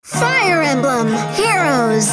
Fire Emblem Heroes!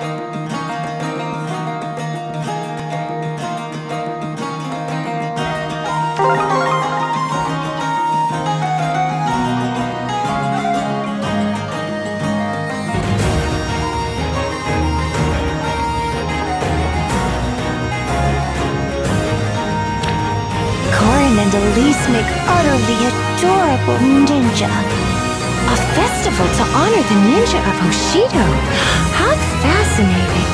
Corin and Elise make utterly adorable ninja. A festival to honor the ninja of Hoshido. How fascinating.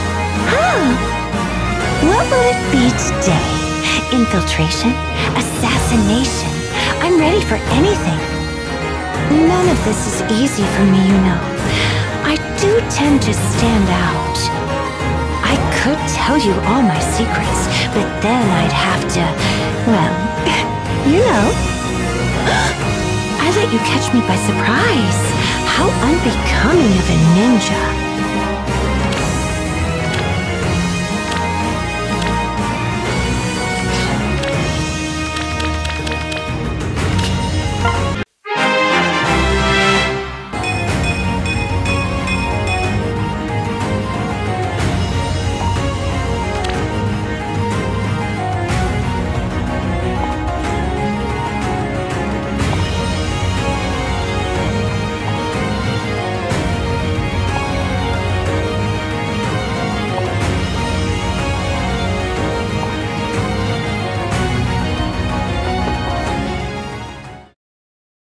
What will it be today? Infiltration? Assassination? I'm ready for anything. None of this is easy for me, you know. I do tend to stand out. I could tell you all my secrets, but then I'd have to, well, you know. I let you catch me by surprise. How unbecoming of a ninja.